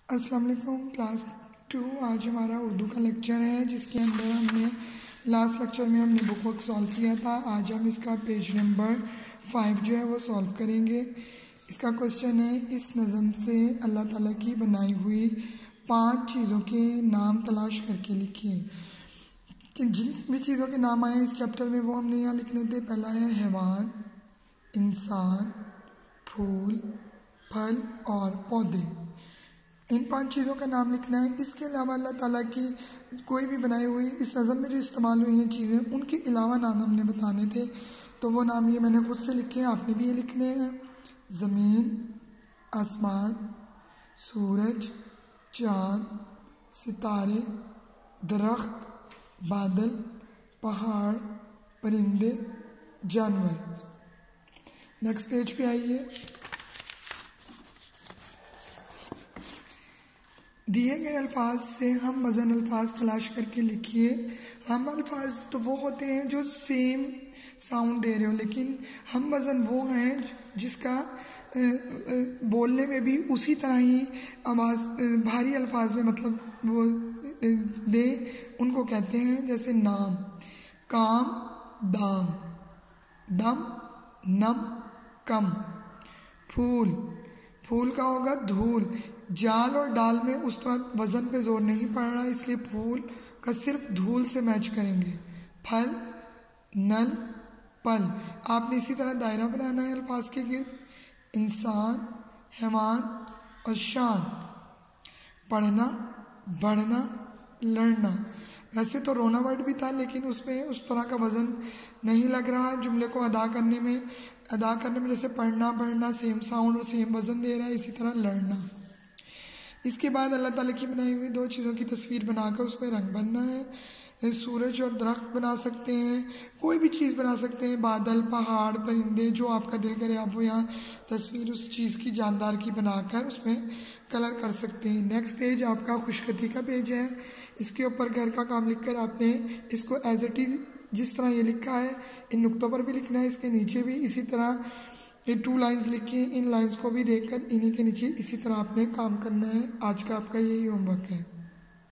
अस्सलाम वालेकुम क्लास 2। आज हमारा उर्दू का लेक्चर है जिसके अंदर हमने लास्ट लेक्चर में हमने बुक वर्क सॉल्व किया था। आज हम इसका पेज नंबर 5 जो है वो सॉल्व करेंगे। इसका क्वेश्चन है, इस नज़म से अल्लाह ताला की बनाई हुई 5 चीज़ों के नाम तलाश करके लिखिए। कि जिन भी चीज़ों के नाम आए इस चैप्टर में वो हमने यहाँ लिखने थे। पहला है हैवान, इंसान, फूल, फल और पौधे। इन 5 चीज़ों का नाम लिखना है। इसके अलावा अल्लाह ताला की कोई भी बनाई हुई इस नज़म में जो इस्तेमाल हुई हैं चीज़ें, उनके अलावा नाम हमने बताने थे। तो वो नाम ये मैंने खुद से लिखे हैं, आपने भी ये लिखने हैं। ज़मीन, आसमान, सूरज, चाँद, सितारे, दरख्त, बादल, पहाड़, परिंदे, जानवर। नेक्स्ट पेज पे आइए। दिए गए अल्फाज से हम वज़न अल्फाज तलाश करके लिखिए। हम अल्फाज तो वो होते हैं जो सेम साउंड दे रहे हो, लेकिन हम वज़न वो हैं जिसका बोलने में भी उसी तरह ही आवाज़ भारी अल्फाज में मतलब वो दे, उनको कहते हैं। जैसे नाम, काम, दाम, दम, नम, कम। फूल, फूल का होगा धूल। जाल और डाल में उस तरह वज़न पे जोर नहीं पड़ रहा, इसलिए फूल का सिर्फ धूल से मैच करेंगे। फल, नल, पल। आपने इसी तरह दायरा बनाना है अल्फाज के गिर्द। इंसान, हैवान और शान। पढ़ना, बढ़ना, लड़ना। वैसे तो रोना वर्ड भी था, लेकिन उसमें उस तरह का वज़न नहीं लग रहा जुमले को अदा करने में। जैसे पढ़ना, बढ़ना सेम साउंड और सेम वज़न दे रहा है, इसी तरह लड़ना। इसके बाद अल्लाह ताला की बनाई हुई 2 चीज़ों की तस्वीर बनाकर उसमें रंग बनना है। सूरज और दरख्त बना सकते हैं, कोई भी चीज़ बना सकते हैं। बादल, पहाड़, परिंदे, जो आपका दिल करे आप वो यहाँ तस्वीर उस चीज़ की जानदार की बनाकर उसमें कलर कर सकते हैं। नेक्स्ट पेज आपका खुशखती का पेज है। इसके ऊपर घर का काम लिखकर आपने इसको एज इट इज़ जिस तरह ये लिखा है इन नुक्तों पर भी लिखना है, इसके नीचे भी इसी तरह ये 2 लाइन्स लिखी, इन लाइन्स को भी देखकर इन्हीं के नीचे इसी तरह आपने काम करना है। आज का आपका यही होमवर्क है।